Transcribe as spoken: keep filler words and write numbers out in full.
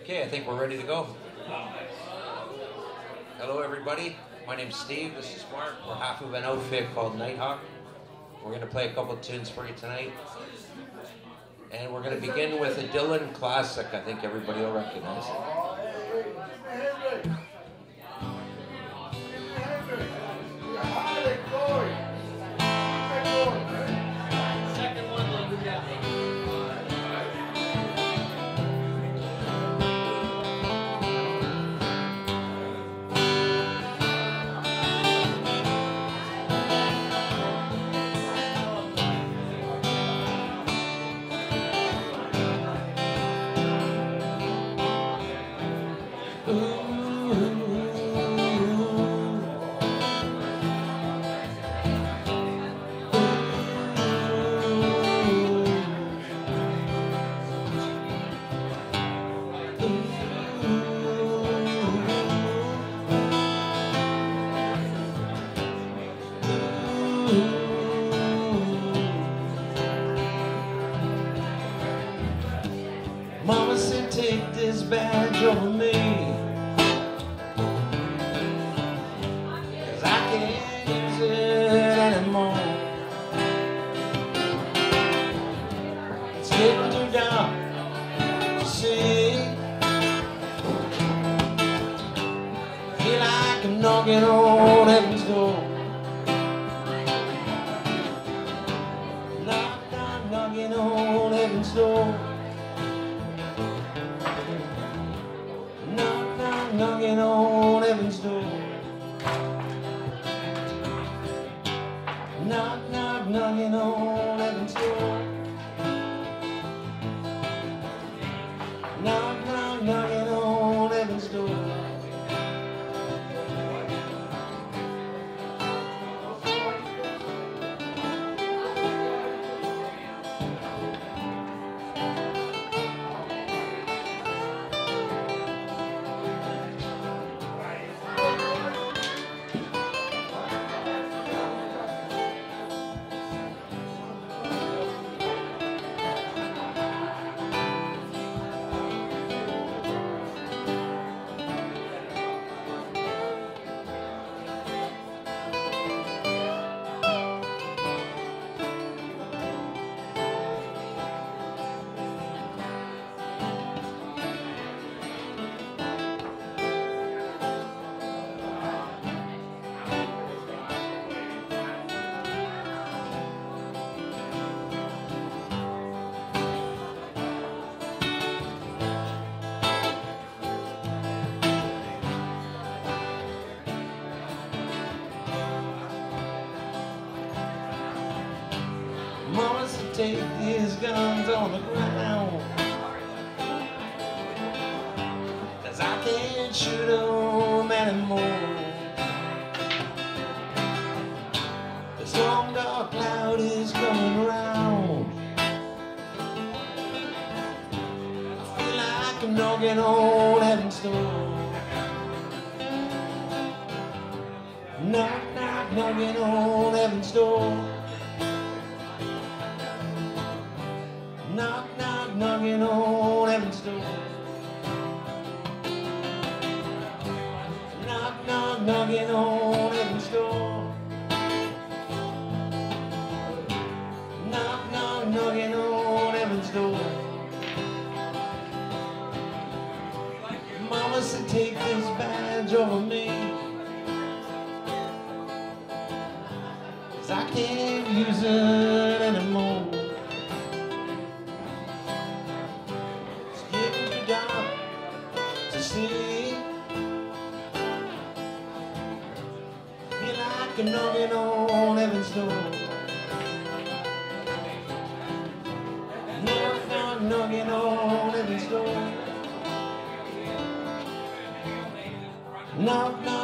Okay, I think we're ready to go. Hello everybody, my name's Steve, this is Mark. We're half of an outfit called Nighthawk. We're going to play a couple of tunes for you tonight. And we're going to begin with a Dylan classic I think everybody will recognize. Mama said, take this badge over me, 'cause I can't use it anymore. It's getting too dark to see. Feel like I'm knocking on heaven's door. Knock, knock, knocking on heaven's door. Knock, knock, knocking on heaven's door. Knock, knock, knocking on heaven's door. Knock, knock, knocking on heaven's door. Mama said, take these guns on the ground, 'cause I can't shoot them anymore. This long dark cloud is coming around. I feel like I'm knocking on heaven's door. Knock, knock, knocking on heaven's door. Knock, knock, knocking on heaven's door. Knock, knock, knocking on heaven's door. Knock, knock, knocking on heaven's door. Mama said, take this badge over me, 'cause I can't use it anymore. To see, feel like I'm knocking on heaven's door. Knock, knock, knocking on heaven's door. Knock, knock.